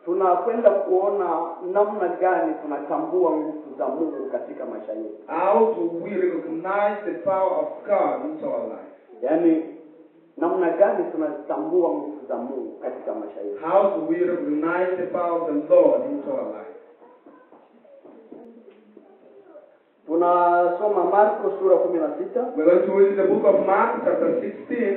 tunakwenda kuona namna gani tunatambua nguvu za Mungu katika maisha yetu. How do we recognize the power of God in our life? Yaani namna gani tunatambua nguvu za Mungu katika maisha yetu? How do we recognize the power of the Lord in our life? Tunasoma Marko sura 16. We're going to read the book of Mark chapter 16.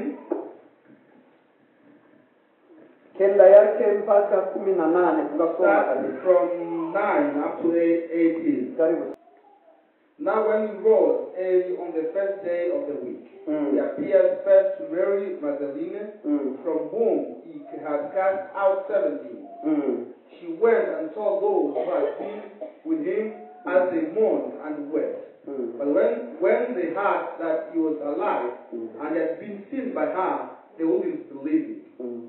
Kenda yake mpaka 18 tukasoma Start kabisa. from 9 up to 18. Karibu. Now when he rose early on the first day of the week, he appeared first to Mary Magdalene, from whom he had cast out 17. She went and saw those who had been with him as they mourned and wept. But when they heard that he was alive and had been seen by her, they wouldn't believe it.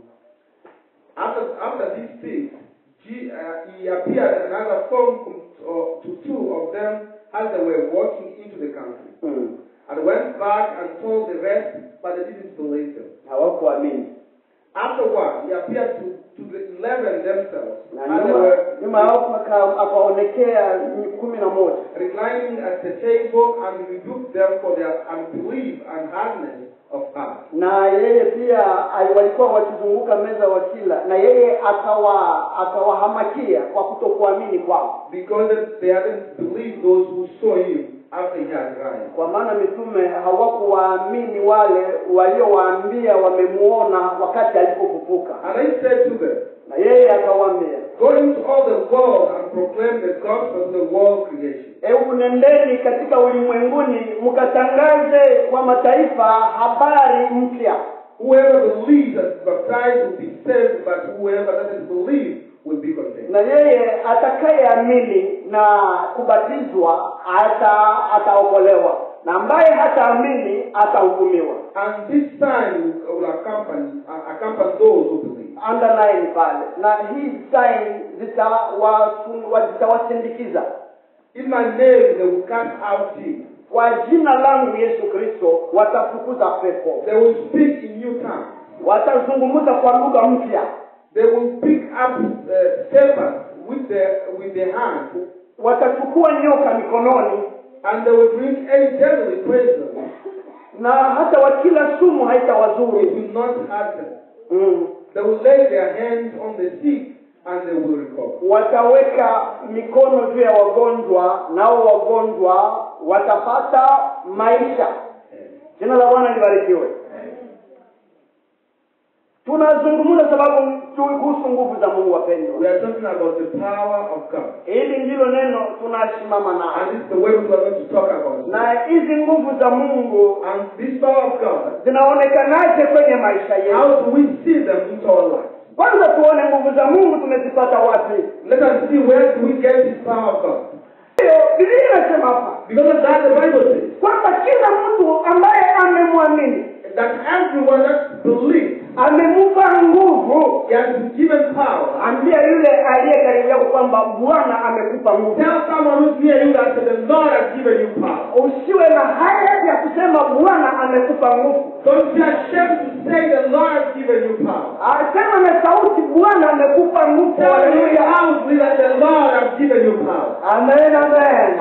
After these things, he appeared another form to two of them as they were walking into the country. And went back and told the rest, but they didn't believe them. Hawakuamini. Afterward, he appeared to the 11 themselves, Na nyuma akaonekea 11. reclining at the table, and rebuked them for their unbelief and hardness of heart. Na yeye pia walikuwa wakizunguka meza wakila, na yeye akawahamakia kwa kutokuamini kwao. Because they hadn't believed those who saw him after he had risen. Kwa maana mitume hawakuwaamini wale waliowaambia wamemuona wakati alipofufuka. And I said to them, Na yeye akawaambia, go into all the world and proclaim the gospel of the world creation. Hebu nendeni katika ulimwenguni mkatangaze kwa mataifa habari mpya. Whoever believes and is baptized will be saved, but whoever doesn't believe will be condemned. Na yeye atakayeamini na kubatizwa ataokolewa, na ambaye hataamini atahukumiwa. And this sign will accompany those who believe. Underline pale. Na hii sign zitawasindikiza. In my name they will cast out demons. Kwa jina langu Yesu Kristo watafukuza pepo. They will speak in new tongues. Watazungumza kwa lugha mpya. They will pick up serpents with their hands. Watachukua nyoka mikononi. And they will drink any deadly poison. Na hata wakila sumu haitawazuru. It will not hurt them. They will lay their hands on the sick and they will recover. Wataweka mikono juu ya wagonjwa, nao wagonjwa watapata maisha. Jina la Bwana libarikiwe. Tunazungumza sababu kuhusu nguvu za Mungu wapendwa. We are talking about the power of God. Hili ndilo neno tunasimama nalo. And this is the way we are going to talk about. Na hizi nguvu za Mungu And this power of God, zinaonekanaje kwenye maisha yetu? how do we see them in our life? Kwanza tuone nguvu za Mungu tumezipata wapi. Let us see where do we get this power of God. Biblia inasema hapa, Because of that the Bible says kwamba kila mtu ambaye amemwamini, that everyone that believes, amemupa nguvu. he has been given power. Ambia yule aliye karibu yako kwamba Bwana amekupa nguvu. Tell someone who's near you that the Lord has given you power. Usiwe na haya ya kusema Bwana amekupa nguvu. Don't be ashamed to say the Lord has given you power. Sema na sauti, Bwana amekupa nguvu. Tell me loudly that the Lord has given you power. Amen, amen.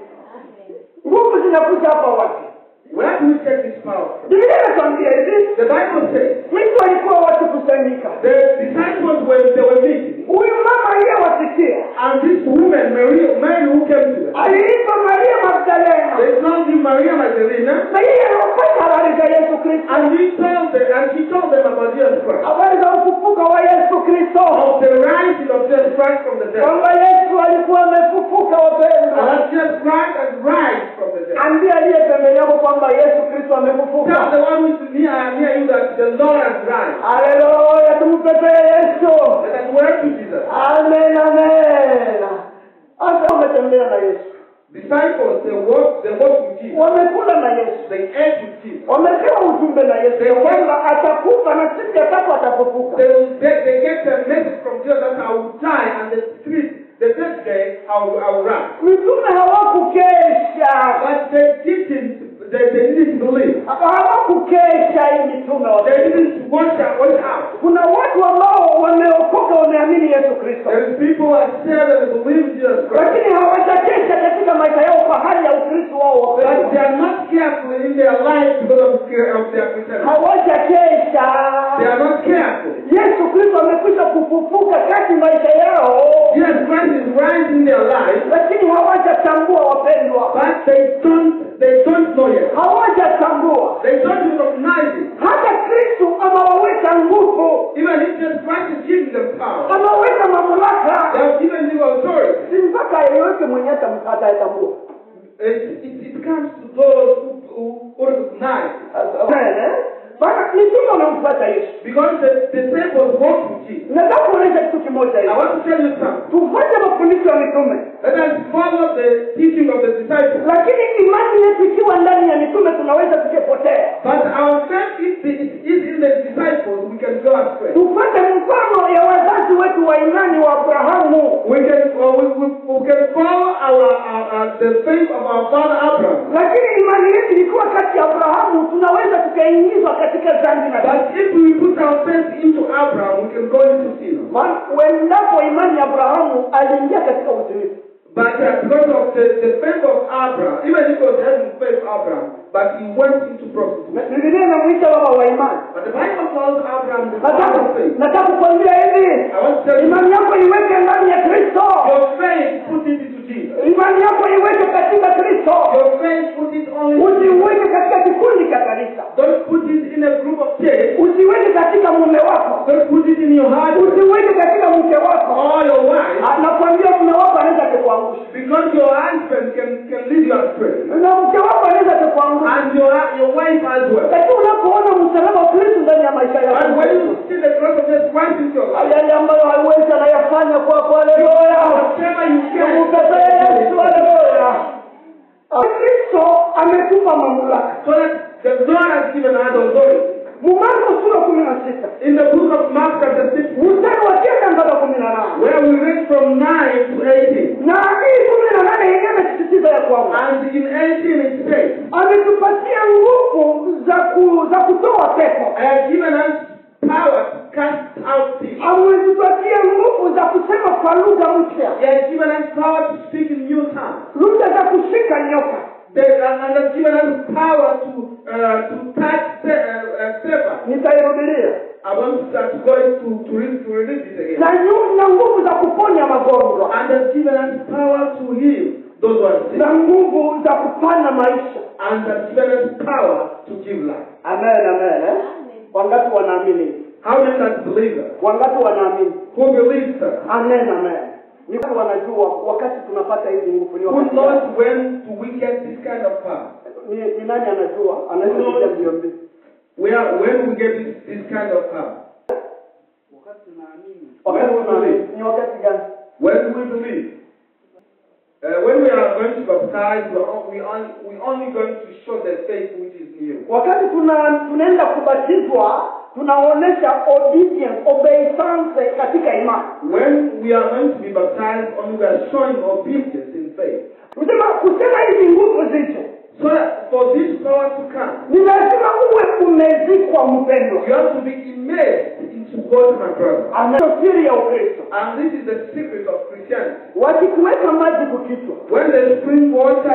Nguvu zinakuja hapa wapi? Where do we take this power from? Biblia inatuambia hivi. The Bible says Mtu alikuwa watu kusanyika. the disciples they were meeting. Huyu mama aliyewasikia, And this woman, Mary who came to them, aliitwa Maria Magdalena. they called him Maria Magdalena. Na yeye alipata habari za Yesu Kristo. And she told them about Jesus Christ. Habari za ufufuko wa Yesu Kristo. Of the rising of Jesus Christ from the dead. Kwamba Yesu alikuwa amefufuka wapendwa. And that Jesus Christ has rise from the dead. Ambia aliye pembeni yako kwamba Yesu Kristo amefufuka. Tell the one who is near you that the Lord has rise. Haleluya, tumpepee Yesu. Let us worship Jesus. Amen, amen. Asa umetembea na Yesu. Disciples, they walk with Jesus. Wamekula na Yesu. They ate with Jesus. Wamepewa ujumbe na Yesu ya kwamba atakufa na siku ya tatu atafufuka. They get a message from Jesus that I will die and the third day I will rise. Mitume hawakukesha. But they didn't believe. Hawakukesha hii mitume. They didn't watch out. Kuna watu ambao wameokoka wameamini Yesu Kristo. Kristo, There is people who are saved and believe in Jesus Christ, lakini hawajakesha katika maisha yao kwa hali ya Ukristo wao but they wapendwa. are not careful in their life because of their Christianity. Hawajakesha. They are not careful. Yesu Kristo amekwisha kufufuka kati maisha yao, Jesus Christ is rising in their life, lakini hawajatambua wapendwa. but they don't know yet. Hawajatambua. They don't recognize it. Hata Kristo amewaweka nguvu, Even if Jesus Christ is giving them power, ameweka mamlaka, they have given you authority. si mpaka yeyote mwenye atayatambua. It comes to those who recognize. Bana mitume wamemfuata Yesu. Because the disciples walked with Jesus. Nataka kuonyesha kitu kimoja I hivi. want to tell you something. Tufuate mafundisho ya mitume. Let us follow the teaching of the disciples. Lakini imani yetu ikiwa ndani ya mitume tunaweza tukepotea. But our faith is in the disciples, we can go astray. Tufuate mfano ya wazazi wetu wa imani wa Abrahamu. We can follow the faith of our father Abraham. Lakini imani yetu ikiwa kati ya Abrahamu tunaweza tukaingizwa katika dhambi na But if we put our faith into Abraham, we can go into sin. Wendapo imani ya Abrahamu aliingia katika utimilifu. But because of the faith of Abraham, even if he was having faith of Abraham, but he went into prostitution. Biblia inamwita baba wa imani. But the Bible calls Abraham the father of faith. Nataka kukwambia hivi, I want to tell you, imani yako iweke ndani ya Kristo. your faith, put it into Jesus. Imani yako iweke katika Kristo. Your faith, put it only into Jesus. Usiweke katika kikundi cha kanisa. Don't put it in a group of church. Usiweke katika mume wako. Don't put it in your heart Usiweke katika mke wako. or your wife. Nakwambia mume wako anaweza kukuangusha. Because your husband can lead you astray. Na mke wako anaweza kukuangusha. And your wife as well. Lakini unapoona msalaba wa Kristo ndani ya maisha yako. And when you see the cross of Jesus Christ in your life, yale ambayo haiwezi anayafanya kwako. Haleluya. whatever you can, Mkatae Yesu. Haleluya. Kristo ametupa mamlaka. so that the Lord has given us authority. Marko sura 16. In the book of Mark chapter 6, Mstari wa 9 mpaka 18. where we read from 9 to 18. Na hii 18 yenyewe inasisitiza ya kwamba And in 18 it says, ametupatia nguvu za kutoa pepo. I have given us power to cast out demons. Ametupatia nguvu za kusema kwa lugha mpya. He has given us power to speak in new tongues. Lugha za kushika nyoka. And has given us power to touch serpents. Nitairudia. I want to go to read it again. Na nguvu za kuponya magonjwa. And has given us power to heal those who are sick. Na nguvu za kupana maisha. And has given us power to give life. Amen, amen. Wangapi wanaamini? How many are believers? Wangapi wanaamini? Who believes that? Amen, amen. Ni watu wanajua wakati tunapata hizi nguvu ni Who wakati. knows when do we get this kind of power? Ni nani anajua? Anaweza kuja mbio. When we get this kind of power? Wakati tunaamini. Ni wakati gani? When do we believe? When we are going to baptize, we only going to show the faith which is in you. Wakati tunaenda kubatizwa, tunaonesha obeisance katika imani. When we are going to be baptized, only we are showing obedience in faith. Kusema hizi nguvu zije. So that for this power to come, ni lazima uwe umezikwa mpendwa. you have to be immersed into God, my brother. Siri ya Ukristo. And this is the secret of Christianity. Wakikuweka maji kukichwa, When they spring water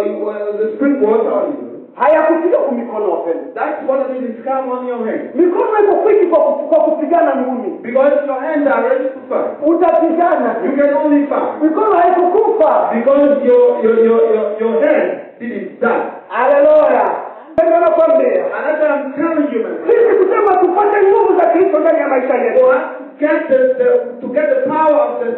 on you, hayakufika kwa mikono wapendwa. that water will come on your hand. Mikono iko kwiki kwa kupigana ngumi. Because your hands are ready to fight. Utapigana. You can only fight. Mikono haikukufa. Because your hand didn't die. Haleluya. Ndio nakwambia. And that's what I'm telling you, man. Sisi kusema tupate nguvu za Kristo ndani ya maisha yetu. To get the power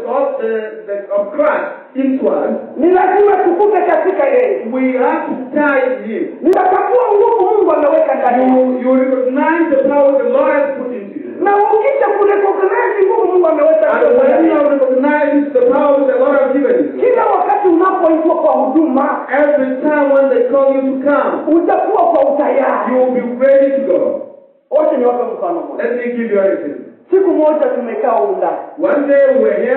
of Christ into us, ni lazima tukufe katika yeye. we have to die in Him. Nitatambua nguvu Mungu ameweka ndani. You recognize the power the Lord has put into you. Na ukisha kurecognize nguvu Mungu ameweka And when you recognize the power the Lord has given you, kila wakati unapoitwa kwa huduma, every time when they call you to come, utakuwa kwa utayari. you will be ready to go. Wote ni wape mfano mmoja. Let me give you everything. Siku moja tumekaa huko ndani. One day we were here.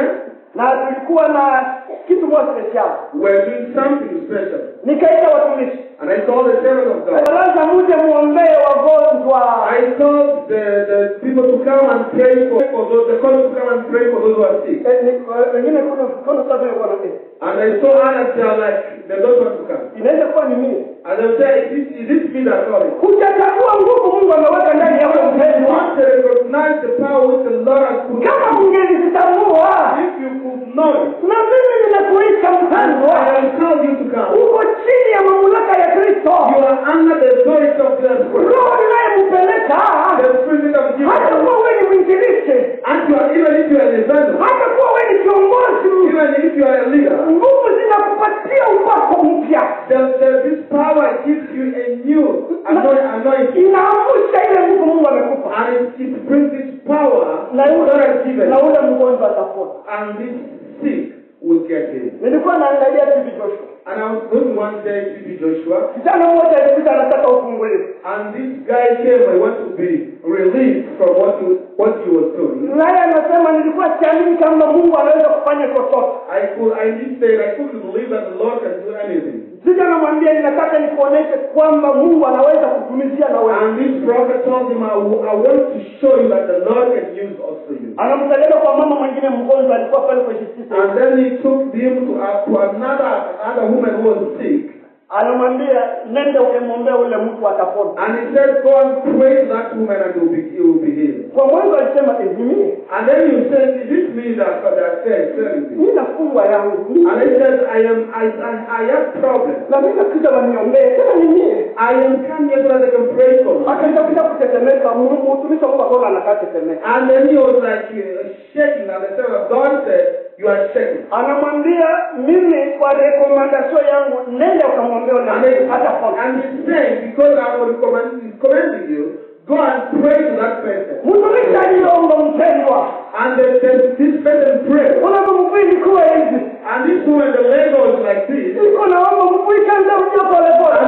Na tulikuwa na kitu moja special. We're doing something special. Nikaita watumishi. And I told the servant of God. Kwanza muje muombee wagonjwa. I told the people to come and pray for those, the callers to come and pray for those who are sick. Wengine kuna sasa kwa nini? And I saw others they are like, they don't want to come. Inaweza kuwa ni mimi. And they say, is this me that called? Hujatambua nguvu Mungu ameweka ndani yako mpendwa. You want to recognize the power which the Lord has put. Kama ungelitambua, If you could know it, na mimi nimekuita mpendwa. I have called you to come. Uko chini ya mamlaka ya Kristo. You are under the authority of the Spirit. Roho inayempeleka. The Spirit of Jesus. Hata kuwa wewe ni mwinjilisti. And you are, even if you are an evangelist, Hata kuwa wewe ni kiongozi. even if you are a leader, Nguvu zinakupatia upako mpya. this power gives you a new anointing. Inaamsha ile nguvu Mungu amekupa. And it brings this power Na God has given. na ule mgonjwa atapona. And this sick will get healed. Nilikuwa naangalia TV Joshua. And I was going one day to be Joshua. Kijana mmoja alikuja anataka ufunguliwe. And this guy came, I want to be released from what he was doing. Naye anasema nilikuwa siamini kama Mungu anaweza kufanya chochote. I couldn't believe that the Lord can do anything. Sija namwambia ninataka nikuoneshe kwamba Mungu anaweza kutumizia na wewe. And this prophet told him, I want to show you that the Lord can use also you. Anamsaidia kwa mama mwingine mgonjwa alikuwa pale kwa justice. And then he took him to another woman who was sick. Anamwambia nenda ukimwombea ule mtu atapona. And he said, go and pray to that woman and he will be healed. Kwa mwanzo alisema mimi. And then you said, is it me that said anything? Mimi nafungwa yangu. And he said, I have problems. Na mimi nakuja waniombee. Sema ni mimi. I am coming here so that I can pray for you. Akaanza kutetemeka, mtumishi wa Mungu akaona anakaa tetemeka. And then he was like shaking, and the servant of God said, you are shaking. Anamwambia mimi kwa recommendation yangu nenda ukamwombea ule atapona. And he said, because I will recommending you, go and pray to that person. Mtumishi aliomba mpendwa. And this person prayed. Unapomwili kuwa hivi. And this woman, the leg was like this. Niko naomba mwili kanza uje pole pole.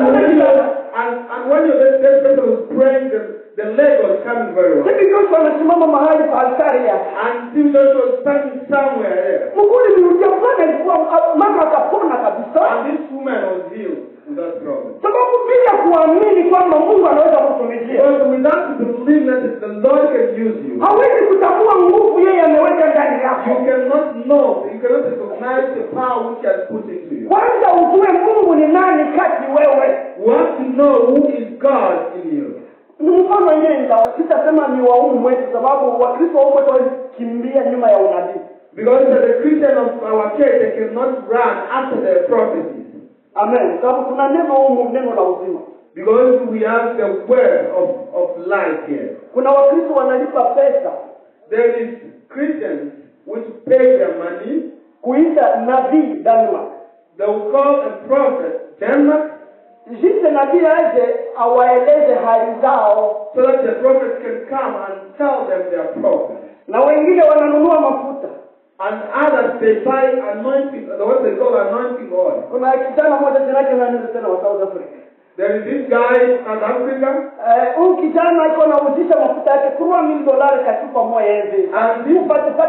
And when this person was praying, the leg was coming very well. Hivi Joshua anasimama mahali pa altari yake. And Joshua was standing somewhere there. Mkuli nilijia mwana alikuwa mama akapona kabisa. And this woman was healed without problem. Sababu bila kuamini kwamba Mungu anaweza kutumizia. Because without the belief that the Lord can use you. Hawezi kutambua nguvu yeye ameweka ndani yako. You cannot know, you cannot recognize the power which has put into you. Kwanza ujue Mungu ni nani kati wewe. You have to know who is God in you. Ni mfano mwingine sitasema ni wa humu mwetu sababu Wakristo wa humu mwetu walikimbia nyuma ya unabii. Because the Christian of our church, they cannot run after their prophecies. Amen. Sababu kuna neno humu, neno la uzima. Because we have the word of life here. Kuna Wakristo wanalipa pesa. There is Christians which pay their money. Kuita nabii Denmark. They will call a prophet Denmark. Jinsi nabii aje awaeleze hali zao. So that the prophet can come and tell them their problems. Na wengine wananunua mafuta. And others they buy anointing, what they call anointing oil. Kuna kijana mmoja jina lake nani tena wa South Africa. There is this guy in South Africa. Huyu kijana alikuwa anauzisha mafuta yake $3 million katupa moja hivi. And this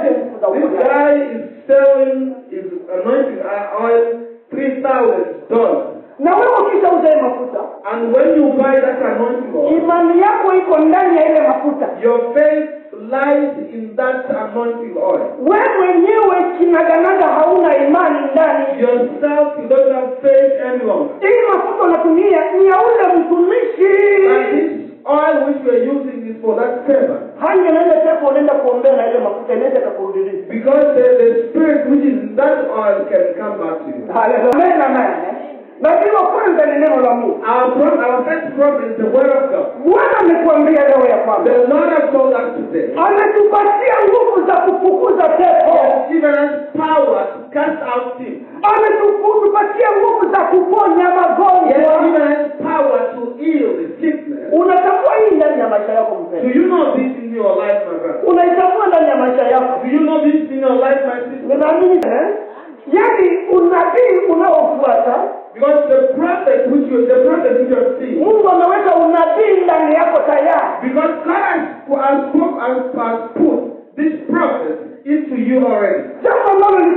guy is selling his anointing oil $3,000. Na wewe ukishauza mafuta, and when you buy that anointing oil, imani yako iko ndani ya ile mafuta. Your faith lies in that anointing oil. Wewe mwenyewe kinaganaga hauna imani ndani. Yourself, you don't have faith any longer. Hii mafuta unatumia ni ya ule mtumishi. And this oil which we are using is for that servant. Hangeenda tena unaenda kuombea na ile mafuta inaweza kukurudia. Because the spirit which is in that oil can come back to you. Hallelujah. Amen. Na hilo kwanza ni neno la Mungu. Our first problem is the word of God. Bwana ametuambia leo ya kwamba the Lord has told us today. Ametupatia nguvu za kufukuza pepo. He has given us power to cast out demons. Ametupatia nguvu za kuponya magonjwa. He has given us power to heal the sickness. Unatambua hii ndani ya maisha yako mpendwa? Do you know this in your life, my brother? Unaitambua ndani ya maisha yako? Do you know this in your life, my sister? Ninaamini yaani unabii unaofuata. Because the prophet which you are seeing. Mungu ameweka unabii ndani yako tayari. Because God has put this prophet into you already. Jambo ambalo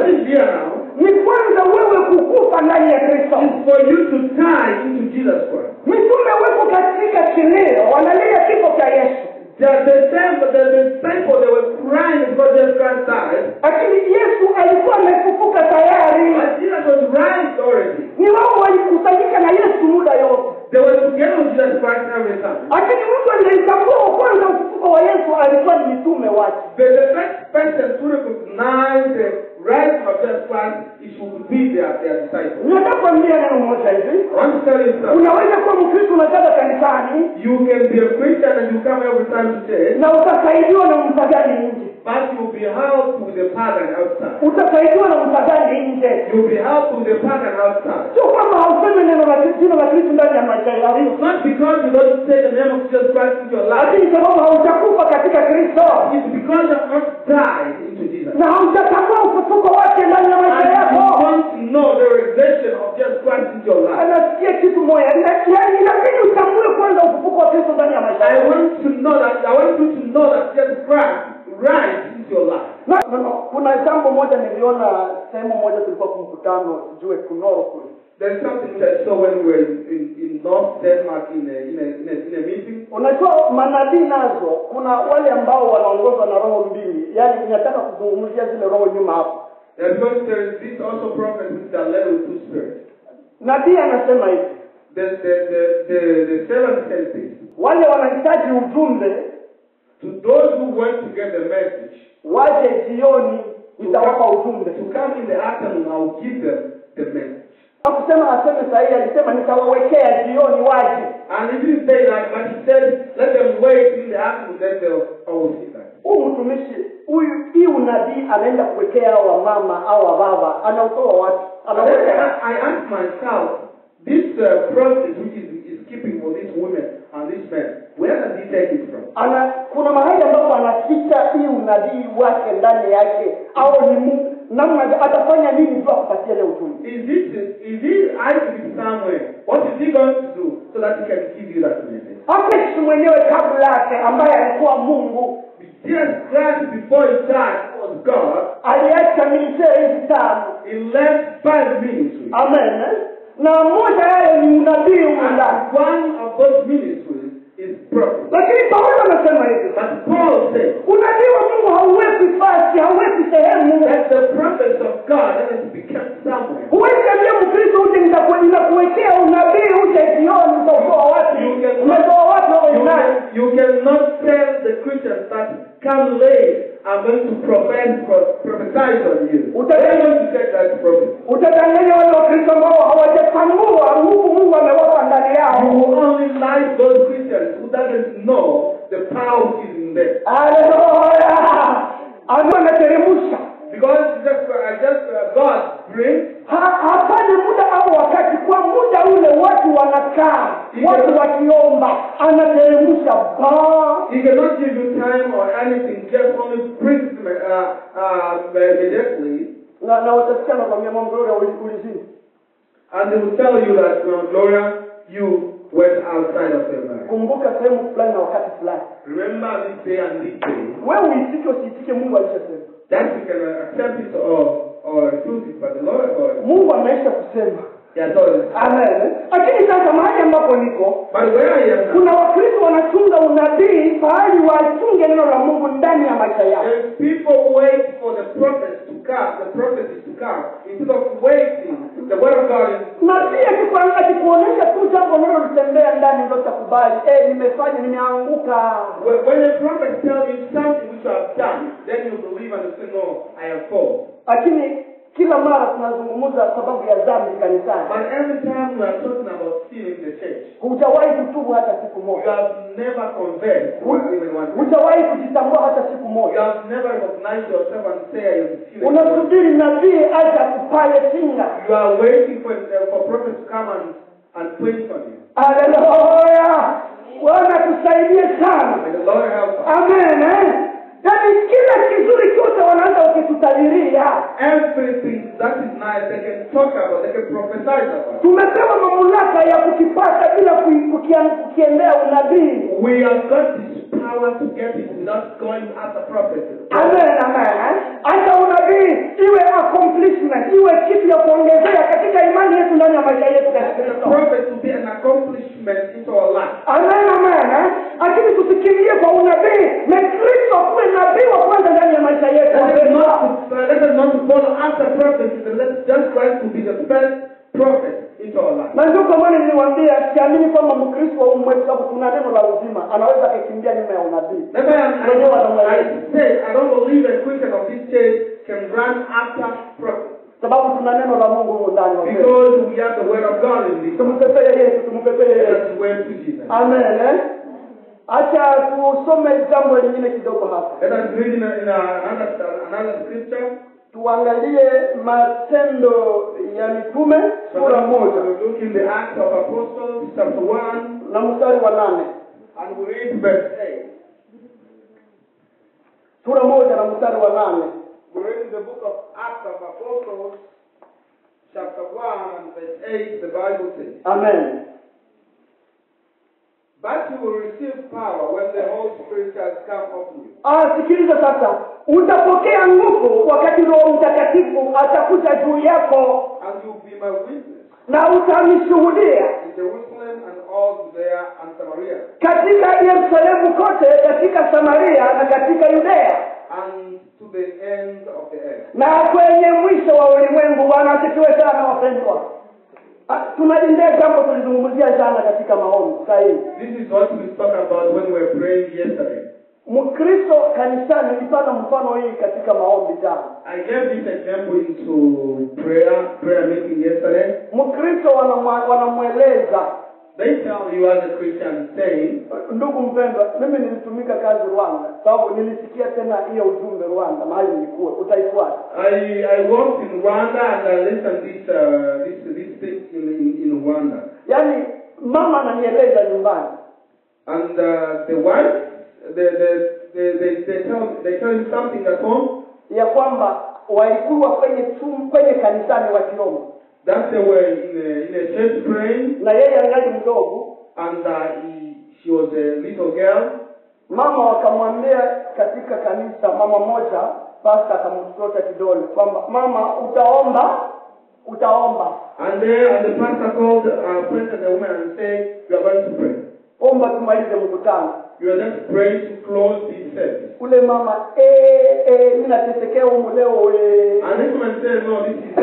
What is here now ni kwanza wewe kukufa ndani ya Kristo. is for you to die into Jesus Christ. Mitume wako katika kilio, wanalia kifo cha Yesu. The disciples, they were crying because Jesus Christ died. Lakini Yesu alikuwa amefufuka tayari. But Jesus was raised already. Ni wao walikusanyika na Yesu muda yote. They were together with Jesus Christ every time. Lakini mtu aliyetambua kwanza ufufuko wa Yesu alikuwa ni mitume wake. The first person to recognize the rise of Jesus Christ, it should be their disciples. Nataka kuambia neno moja hivi. I want to tell you something. Unaweza kuwa Mkristo unataka kanisani. You can be a Christian and you come every time to church. Na utasaidiwa na mpagani nje. But you will be helped with the pagan outside. Utasaidiwa na mpagani nje. You will be helped with the pagan outside. Sio kama hausemi neno la Kristo ndani ya maisha yako. Not because you don't say the name of Jesus Christ in your life. Lakini sababu haujakufa katika Kristo. It's because you have not died into Jesus. Na haujatambua ufufuko wake ndani ya maisha And yako. you want to know the realization of Jesus Christ in your life. Anasikia kitu moja. Yaani inabidi utambue kwanza ufufuko wa Kristo ndani ya maisha I yako. want you to know that Jesus Christ rise into your life. No. Kuna jambo moja niliona sehemu moja tulikuwa kumkutano sijue Kunoro kule. There's something that I saw when we were in North Denmark in a meeting. Unajua manabii nazo kuna wale ambao wanaongozwa na roho mbili. Yaani ninataka kuzungumzia zile roho nyuma hapo. Because there is this also prophets which are led with two spirits. Nabii anasema hivi. The servant says this. Wale wanahitaji ujumbe To those who want to get the message, waje jioni nitawapa ujumbe. to come in the afternoon, I will give them the message. Hakusema aseme sahihi, alisema nitawawekea jioni waje. And he didn't say that, but he said, let them wait in the afternoon, then I will see that. Huyu mtumishi huyu hii unabii anaenda kuwekea wa mama au wa baba, anautoa watu. I asked myself, this process which is keeping for these women and these men, where does he take it from? Kuna mahali ambapo anaficha hii unabii wake ndani yake, au ni namna atafanya nini tu akupatie ile ujumbe. Is he hiding it somewhere? What is he going to do so that he can give you that message? Yesu mwenyewe kabla yake ambaye alikuwa Mungu, Jesus Christ before he died was God. Aliacha ministry hizi tano. He left 5 ministries. Amen. Na moja yao ni unabii undani. One of those ministries is prophet. Lakini Paulo anasema hivi. But Paul said, unabii wa Mungu hauwezi fasi, hauwezi sehemu. That the prophets of God doesn't become somewhere. Huwezi kambia Mkristo uje nitakuwekea unabii uje jioni utatoa wapi? Umetoa wapi wewe nani? You cannot tell the Christians that come late, I'm going to prophesize on you. Utadanganya wale Wakristo ambao hawajatambua nguvu Mungu amewapa ndani yao. You will only lie those Christians who doesn't know the power which is in them. Hallelujah! Anateremsha. Because God brings. Hapana muda au wakati, kwa muda ule watu wanakaa, watu wakiomba, anateremsha ba. He cannot give you time or anything, just only brings them immediately. Na utasikia nakwambia Mama Gloria ulizini. And they will tell you that, Gloria, you went outside of your marriage. Kumbuka sehemu fulani na wakati fulani. Remember this day and this day. Wewe uitike usitike, Mungu alishasema. That you can accept it or refuse it, but the Lord of God. Mungu ameisha kusema. Yes, Lord. Amen. Lakini sasa mahali ambapo niko, but where I am now, kuna Wakristo wanachunga unabii pahali wachunge neno la Mungu ndani ya maisha yao. If people wait for the prophets to come, the prophecies to come, instead of waiting, the word of God is. Na pia akikuonesha tu jambo nalo litembea ndani ndio utakubali. Nimefanya, nimeanguka. When a prophet tells you something which you have done, then you believe and you say, no, I have fallen. Lakini kila mara tunazungumza sababu ya dhambi kanisani. But every time we are talking about sin in the church, hujawahi kutubu hata siku moja. You have never confessed. Hujawahi kujitambua hata siku moja. You have never recognized yourself and say I am sinning. Unasubiri nabii aje akupaye singa. You are waiting for prophets to come and pray for you. Hallelujah. Bwana tusaidie sana. May the Lord help us. Amen. Yaani kila kizuri chote wanaanza ukitutaliria. Everything that is nice they can talk about, they can prophesy about. Tumepewa mamlaka ya kukipata bila kukiendea unabii. We have got this power to get it without going after prophecy. Amen, amen. Hata unabii iwe a complete kuongezea katika imani yetu ndani ya maisha yetu katika The Kristo. prophet to be an accomplishment into our life. Amen. Lakini tusikimbie kwa unabii. Na Kristo kuwe nabii wa kwanza ndani ya maisha yetu. Let us not follow after prophets. Let just Christ to be the first prophet into our life. Na ndio kwa maana niliwaambia siamini kwamba Mkristo wa umwe sababu tuna neno la uzima anaweza kukimbia nyuma ya unabii. That's why I say I don't believe a Christian of this church can run after prophets. Sababu tuna neno la Mungu ndani wa because we have the word of God in this. Tumtetee Yesu, tumtetee Yesu. Let's wait to Jesus. Amen. Acha tusome jambo lingine kidogo hapa. Let us read in another scripture. Tuangalie Matendo ya Mitume sura 1. We look in the Acts of Apostles chapter 1 na mstari wa 8. and we read verse 8. Sura 1 na mstari wa 8. We read in the book of Acts of Apostles chapter 1 and verse 8. The Bible says, Amen. but you will receive power when the Holy Spirit has come upon you. Sikiliza sasa. Utapokea nguvu wakati Roho Mtakatifu atakuja juu yako. And you will be my witness. Na utanishuhudia In Jerusalem and all Judea and Samaria. katika Yerusalemu kote, katika Samaria na katika Yudea. And to the end of the earth. Na kwenye mwisho wa ulimwengu. Bwana asifiwe sana wapendwa. Tunaendea jambo tulizungumzia jana katika maombi sahihi. This is what we talked about when we were praying yesterday. Mkristo kanisani nilipata mfano hii katika maombi jana. I gave this example into prayer meeting yesterday. Mkristo wanamueleza. They tell you as a Christian saying, ndugu mpendwa, mimi nilitumika kazi Rwanda, sababu nilisikia tena hiyo ujumbe Rwanda mahali nilikuwa, utaifuata. I worked in Rwanda and I listened this thing in Rwanda. Yaani mama ananieleza nyumbani. And the wife, they tell him something at home. Ya kwamba walikuwa kwenye kanisani wakiomba. That they were in a church praying. Na yeye angali mdogo. And she was a little girl. Mama wakamwambia katika kanisa, mama moja, pastor akamshota kidole kwamba mama utaomba. And the pastor called the woman and said, you are going to pray. Omba tumalize mkutano. You are just praying to close this service. Ule mama mimi natesekea huko leo And this woman said, no, this is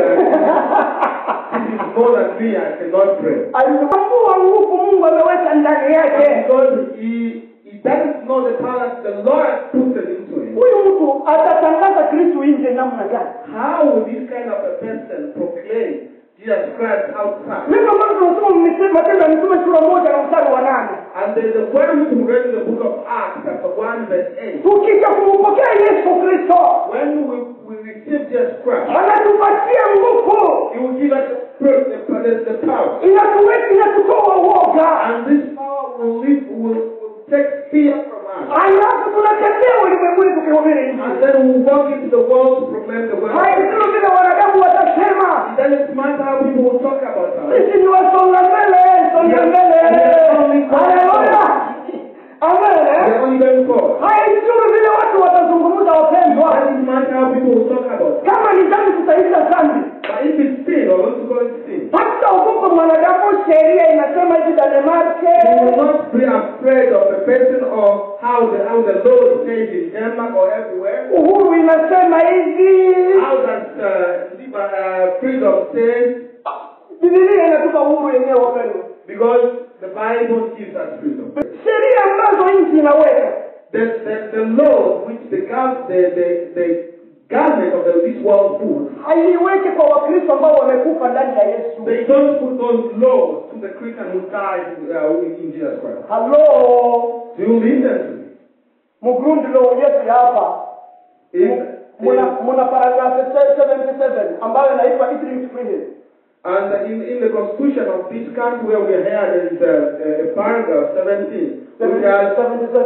more than me, I cannot pray. Alikuwa nguvu Mungu ameweka ndani yake. Because he doesn't know the power that the Lord has put into him. Huyu mtu atatangaza Kristo nje namna gani? How will this kind of a person proclaim Jesus Christ outside? Neno ambalo tunasoma Matendo ya Mitume sura 1 na mstari wa 8. And the word we read in the book of Acts chapter 1 verse 8. Tukija kumpokea Yesu Kristo, when we receive Jesus Christ, anatupatia nguvu. He will give us the power. Inatutoa uoga. And this power will take fear from us. Alafu tunatembea ulimwenguni tukihubiri Injili. And then we walk into the world to proclaim the word. Haidhuru vile wanadamu watasema. It doesn't matter how people will talk about us. Sisi ni wasonga mbele, songa mbele. Haleluya. Amen. We are only going forward. Haidhuru vile watu watazungumza wapendwa. It doesn't matter how people will talk about us. Kama ni dhambi tutaita dhambi. But if it's sin, or what to call it sin, hata huko mwanadamu sheria inasema hivi Danemarke. You will not be afraid of a person or how the law says in Denmark or everywhere. Uhuru inasema hivi. How does freedom says? Biblia inatupa uhuru yenyewe wapendwa. Because the Bible gives us freedom. Sheria ambazo nchi inaweka. The law which the government of this world puts. Haiweke kwa Wakristo ambao wamekufa ndani ya Yesu. They don't put those laws to the Christian who died in Jesus Christ. Hello. Do you listen to me? Mugrund law yetu hapa. Muna paragraph 77 ambayo inaitwa eating freedom. And in the constitution of this country where we are here, there is a paragraph 17, which has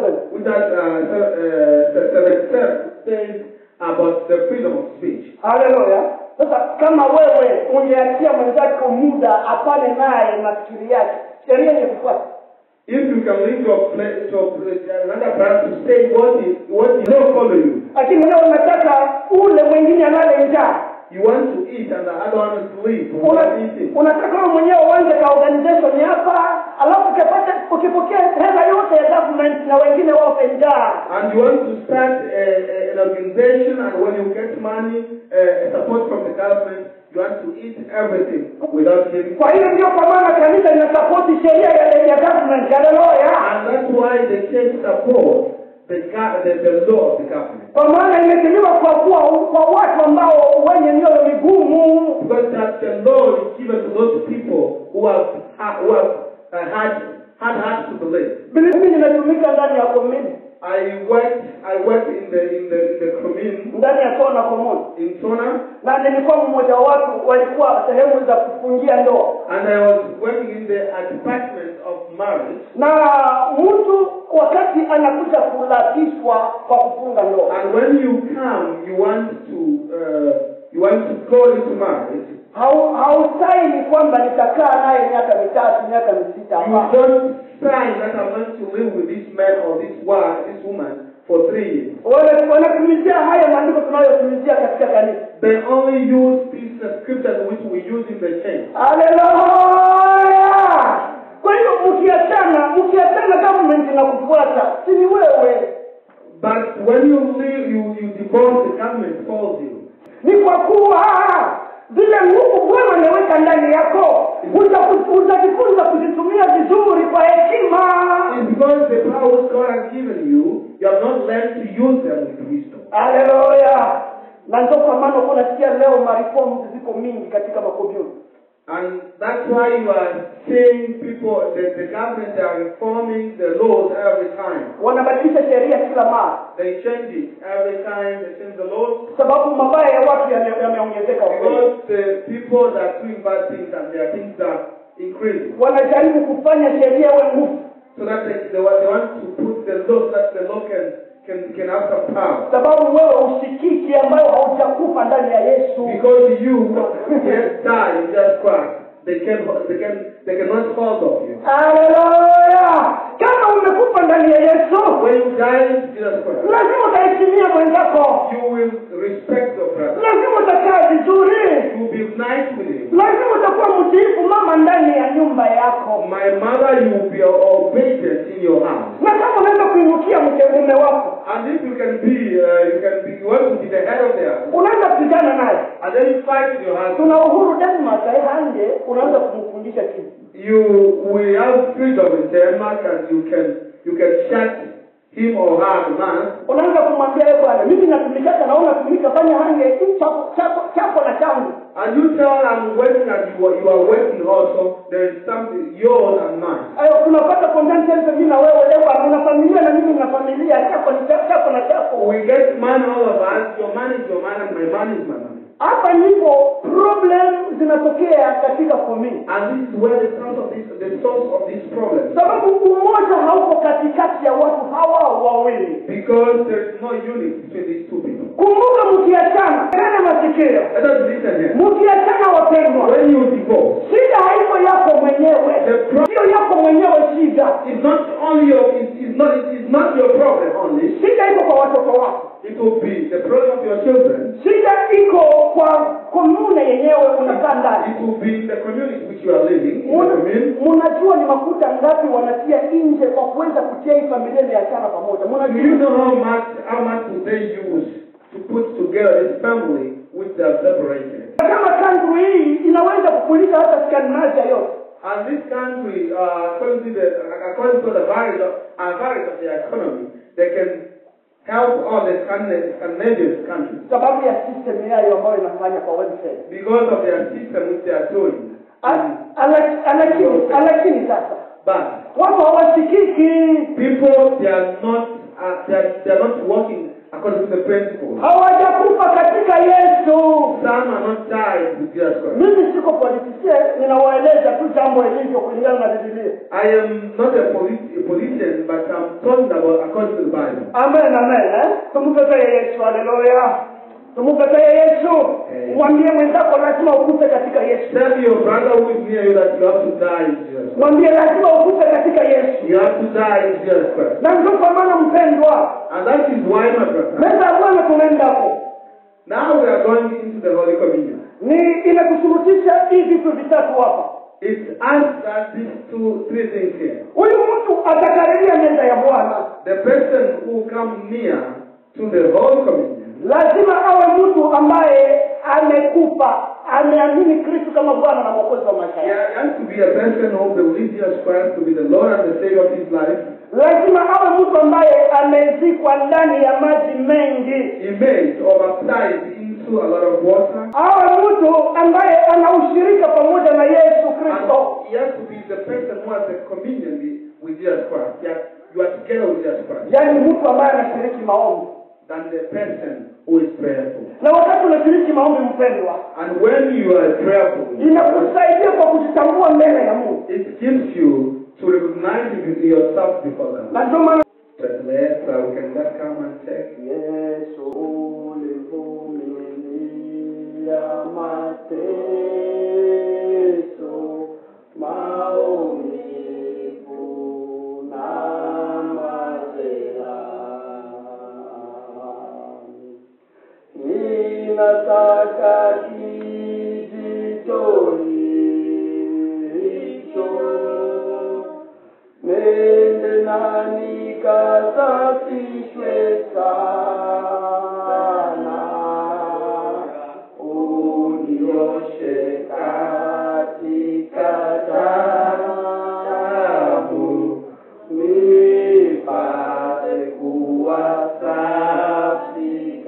77 says about the freedom of speech. Hallelujah. Sasa kama wewe ungeachia mwenzako muda apane naye mafikiri yake, sheria inakufuata. If you can leave another person to say what he don't follow you. Lakini leo unataka ule mwingine anale njaa. You want to eat and the other one is sleep. Unataka wewe mwenyewe uanze ka organization hapa, alafu ukipokea hela yote ya government na wengine wao njaa. And you want to start an organization, and when you get money, support from the government, you want to eat everything without giving. Kwa hiyo ndio kwa maana kanisa ina support sheria ya government. Hallelujah. And that's why the church support the law of the government. Kwa maana imetimiwa kwa watu ambao wenye mioyo migumu. Because that the law is given to those people who have had hearts to believe. Mimi nimetumika ndani ya community. I worked in the commune. Ndani ya Sona commune. In Sona. Na nilikuwa mmoja wa watu walikuwa sehemu za kufungia ndoa. And I was working in the department of marriage. Na mtu wakati anakuja kulatishwa kwa kufunga ndoa. And when you come, you want to go into marriage. Hausaini kwamba nitakaa naye miaka 3, miaka 6. You don't sign that I'm going to live with this man or this woman for 3 years. Wanatumizia haya maandiko tunayotumizia katika kanisa. They only use these scriptures which we use in the church. Hallelujah! Kwa hiyo ukiachana government na kufuata, si ni wewe. But when you leave, you divorce, the government follows you. Ni kwa kuwa zile nguvu wewe unaweka ndani yako, utajifunza kuzitumia vizuri kwa hekima. It's because the powers God has given you, you have not learned to use them with wisdom. Hallelujah! Na ndio kwa maana kunasikia leo reforms ziko mingi katika makomunioni. And that's why you are seeing people, the government are reforming the laws every time. Wanabadilisha sheria kila mara. They change it every time, they change the laws. Sababu mabaya ya watu yameongezeka. Because the people that are doing bad things and their things are increasing. Wanajaribu kufanya sheria iwe nguvu. So that they want to put the law so that the law can have some power. Sababu wewe usikiki ambayo haujakufa ndani ya Yesu. Because you just die, you just cry. They cannot hold of you. Hallelujah! Kama umekufa ndani ya Yesu, when you die, Jesus Christ, lazima utaheshimia mwenzako. You will respect your brother. Lazima utakaa vizuri. You will be nice with him. Lazima utakuwa mtiifu mama ndani ya nyumba yako. My mother, you will be obedient in your house. Na kama unaweza kuinukia mume wako, and if you want to be the head of the house, unaweza kupigana naye, and then you fight with your husband. Tuna uhuru Denmark, hande unaweza kumfundisha kitu. We have freedom in Denmark, and you can shut him or her the man. Unaweza kumwambia yeye bwana, mimi natumika na unatumika, fanya hange chako na changu. And you tell I'm working and you are working also. There is something yours and mine. Ayo tunapata contention mimi na wewe leo, una familia na mimi na familia, chako ni chako na chako. We get money all of us. Your money is your money and my money is my money. Hapa ndipo problem zinatokea katika community. And this is where the source of this problem. Sababu umoja hauko katikati ya watu hawa wawili. Because there is no unity between these two people. Kumbuka mkiachana, kana masikio. Let us listen here. Mkiachana wapendwa. When you divorce, shida haiko yako mwenyewe. Sio yako mwenyewe shida. It's not your problem only. Shida iko kwa watoto wako. It will be the problem of your children. Shida iko kwa komune yenyewe unakaa ndani. It will be the community which you are living. Mnajua ni makuta ngapi wanatia nje kwa kuweza kutia hii familia ya chana pamoja. Do you know how much do they use to put together this family which they are separated? Kama country hii inaweza kukulisha hata Scandinavia yote. And this country, according to the values of the economy, they can help all the Scandinavian countries. Sababu ya system yao ambayo inafanya kwa welfare. Because of their system which they are doing. Lakini sasa. But watu hawasikiki. People they are not working according to the principles. Hawajakufa katika Yesu. Some are not died with Jesus Christ. Mimi siko politician, ninawaeleza tu jambo lilivyo kulingana na Biblia. I am not a politician, but I'm talking about according to the Bible. Amen, amen. Tumupokee Yesu, haleluya. Tumupokee Yesu. Mwambie mwenzako lazima ukufe katika Yesu. Tell your brother who is near you that you have to die in Jesus. Mwambie lazima ukufe katika Yesu. You have to die in Jesus Christ. Na ndio kwa maana mpendwa. And that is why, my brother. Meza Bwana tunaenda hapo. Now we are going into the Holy Communion. Ni inakushurutisha hivi vitu vitatu hapa. It's answered these three things here. Huyu mtu atakaribia meza ya Bwana. The person who comes near to the Holy Communion, lazima awe mtu ambaye amekufa, ameamini Kristo kama Bwana na Mwokozi wa maisha yake. He has to be a person who believes Jesus Christ to be the Lord and the Savior of his life. Lazima awe mtu ambaye amezikwa ndani ya maji mengi. Immersed or baptized into a lot of water. Awe mtu ambaye ana ushirika pamoja na Yesu Kristo. He has to be the person who has a communion with Jesus Christ. You are together with Jesus Christ. Yaani mtu ambaye anashiriki maombi. Than the person who is prayerful. Na wakati unashiriki maombi mpendwa, and when you are prayerful, inakusaidia kwa kujitambua mbele ya Mungu. It gives you to recognize yourself before God. Na ndio maana we can just come and take Yesu ulivumilia mateso, maumivu na majeraha. Ninataka kijito hicho nende na nikasafishwe sana, unioshe katika damu, nipate kuwa safi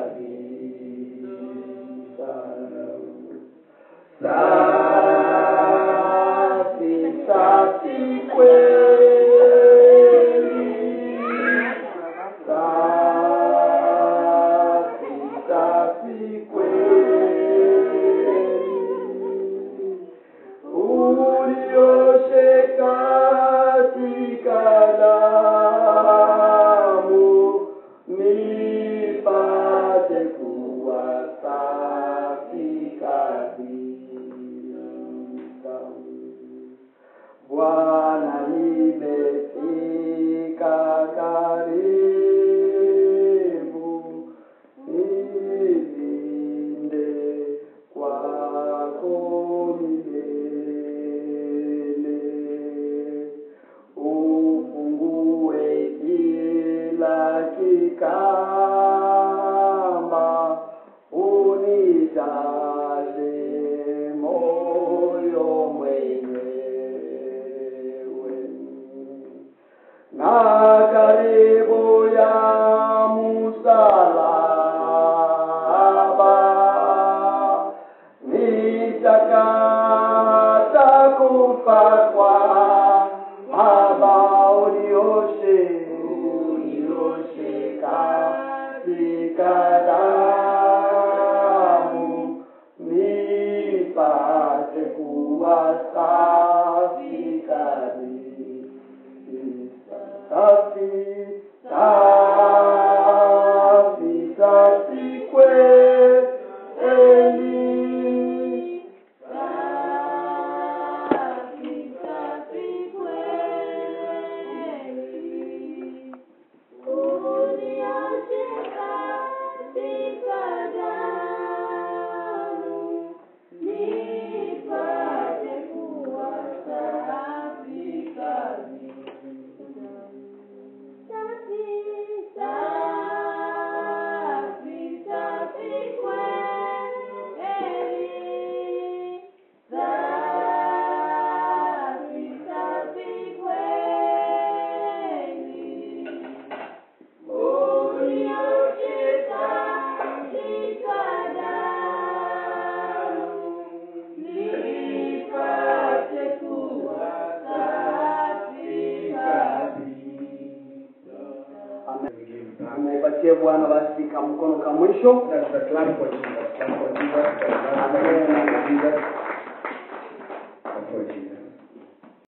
kabisa. Safi, safi kweli, safi, safi kweli, unioshe katika damu, nipate kuwa safi kabisa. Bwana nimefika karibu, nilinde kwako milele, ufungue kila kikamba, unijaze moyo mwenyewe, na karibu ya msalaba nitakata kufa kwa Baba, unioshe katika damu, nipate kuwa safi kabisa. Safi, safi, safi kweli, safi, safi kweli, unioshe katika damu, nipate kuwa safi kabisa. Safi, safi, safi kweli, safi, safi kweli, unioshe katika damu, nipate kuwa safi kabisa. Umepatia Bwana basi kamkono ka mwisho. That's the clap for Jesus. Clap for Jesus. Amen.